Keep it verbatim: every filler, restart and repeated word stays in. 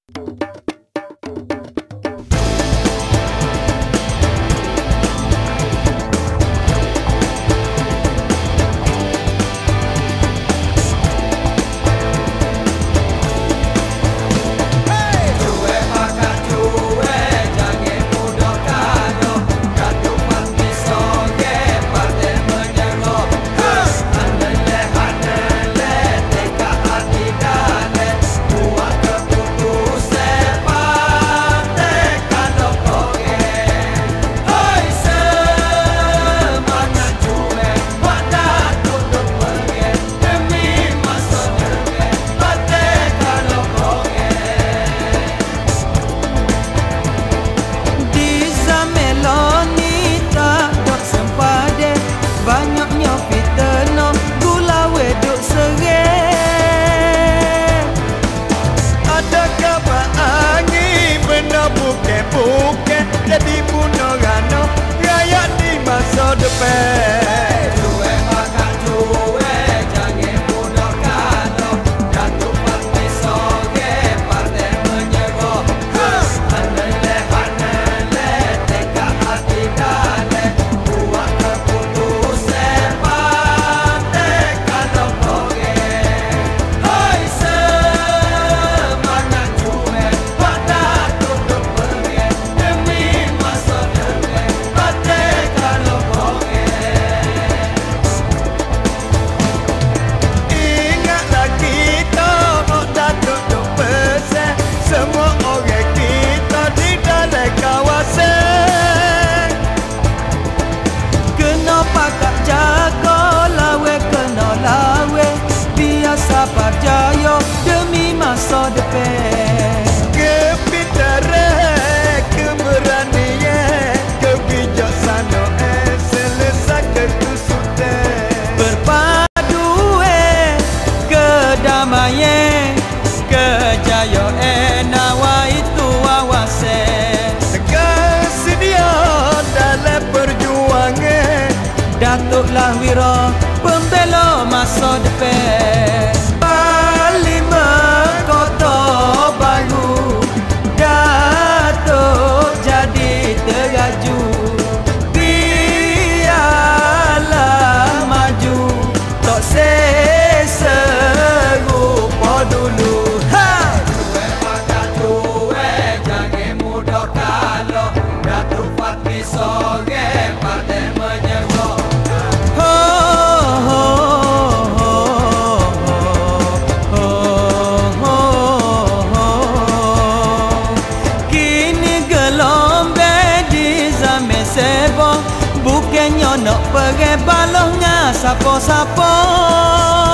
Jadi puno gano gaya di masa depan. Cuwe makan cuwe jangan mudah kano jatuh pasti soge partai menyerah. Anele anele teka hati dale buat keputusan partai kano koge. Hai semangat cuwe pada tutup pergi demi masa depan partai kano koge. Ingatlah kita tak duduk bersih. Semua orang kita di dalam kawasan. Kenapa tak jaga lawe kena lawe biasa berjaya demi masa depan. Kepintaran, keberanian, kebijaksanaan selesai ketusutan. Berpadu eh kedamaian kejayaan nawa itu awasan. Kesedia dalam perjuangan. Datuklah wira pembela masa depan. Parlimen Kota Baru Datuk jadi teraju. Biarlah maju tak seserupa dulu. Ha! Cuwe makan cuwe jangan mudah kalah Datuk Fatmi soge partai menyerah. Ho, ho, ho, ho, ho, ho. Kini gelombang di zaman sebo bukannya nak pergi balongnya siapa-siapa.